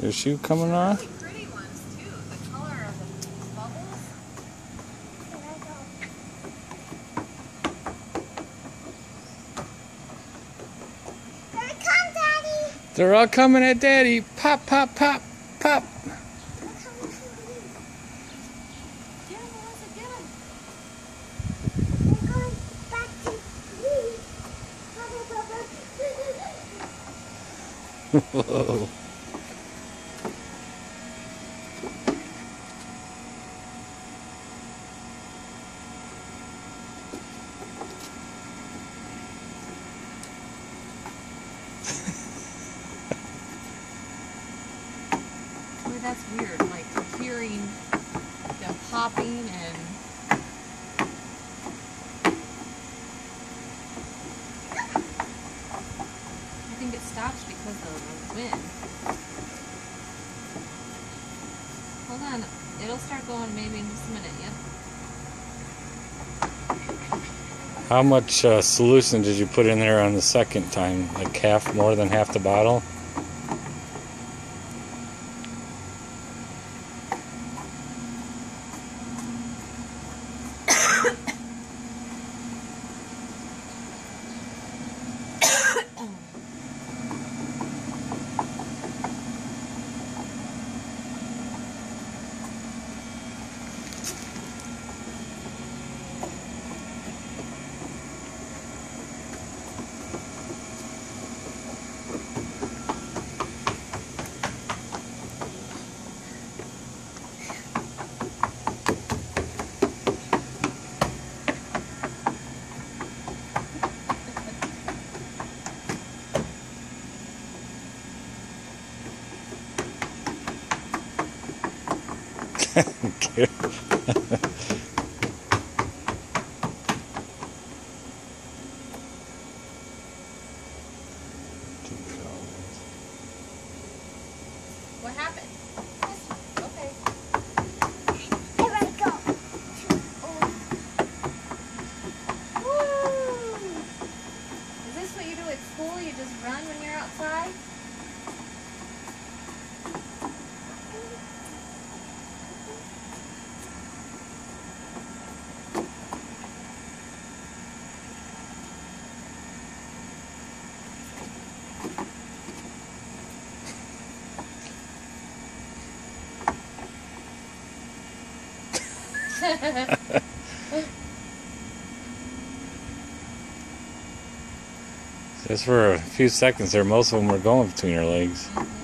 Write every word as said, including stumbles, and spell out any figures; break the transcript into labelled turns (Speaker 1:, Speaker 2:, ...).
Speaker 1: Your shoe coming off?
Speaker 2: Really pretty ones too. The color of the bubbles.
Speaker 3: Here it comes, Daddy.
Speaker 1: They're all coming at Daddy. Pop, pop, pop, pop.
Speaker 2: Get him, Alyssa, get him.
Speaker 3: They're going back to me.
Speaker 1: Whoa.
Speaker 2: Boy, that's weird. Like hearing them popping and. I think it stops because of the wind. Hold on. It'll start going maybe in just a minute. Yep.
Speaker 1: How much uh, solution did you put in there on the second time? Like half, more than half the bottle? Okay.
Speaker 2: What happened? Okay.
Speaker 3: Here I go.
Speaker 2: Woo! Is this what you do at school? You just run when you're outside?
Speaker 1: Just for a few seconds there, most of them were going between her legs.